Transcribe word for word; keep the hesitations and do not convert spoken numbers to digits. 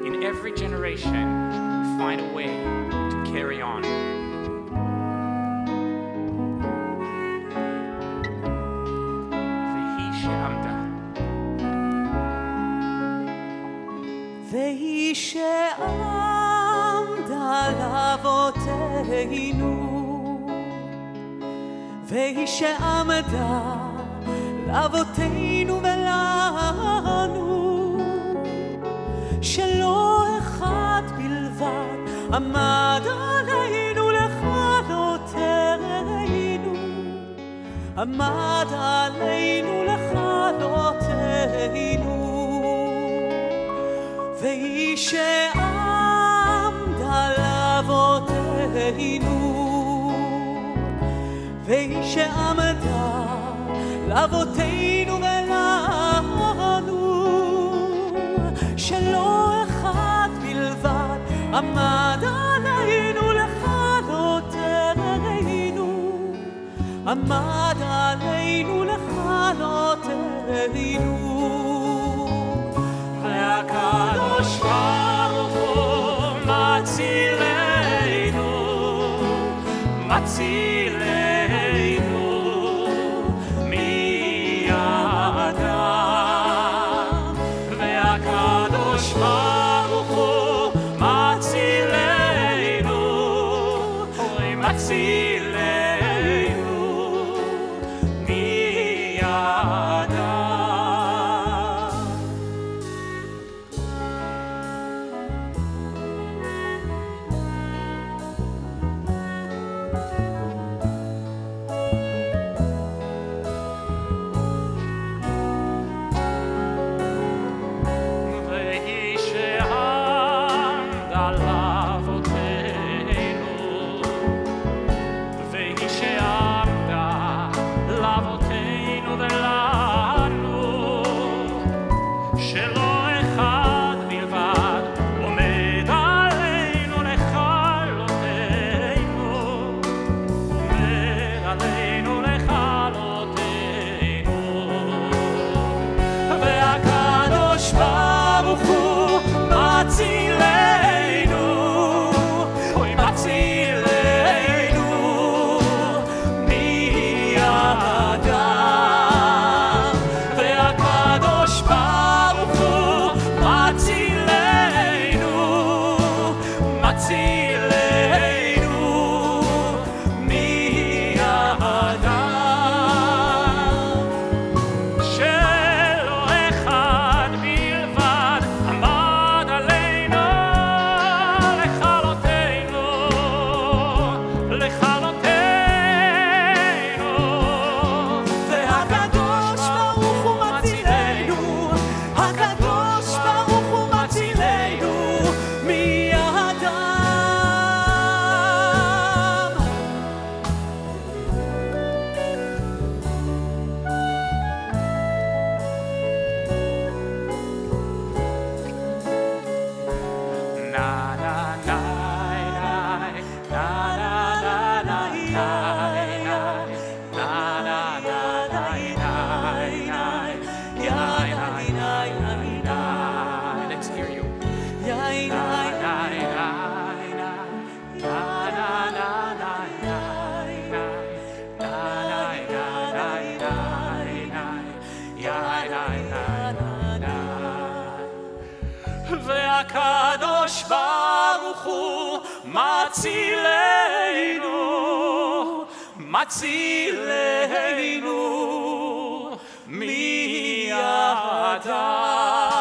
in every generation, we find a way to carry on. והיא שעמדה. והיא שעמדה לאבותינו, והיא שעמדה לאבותינו ולנו, שלא אחד בלבד עמד עלינו לכלותנו, עמד עלינו לכלותנו. והיא שעמדה לאבותינו, והיא שעמדה לאבותינו ולנו, שלא אחד בלבד עמד עלינו לכלותנו, עמד עלינו לכלותנו. והקדוש ברוך הוא מצילנו, מצילנו מידם. והקדוש ברוך הוא מצילנו, מצילנו מידם. והקדוש ברוך הוא מצילנו, מצילנו מידם.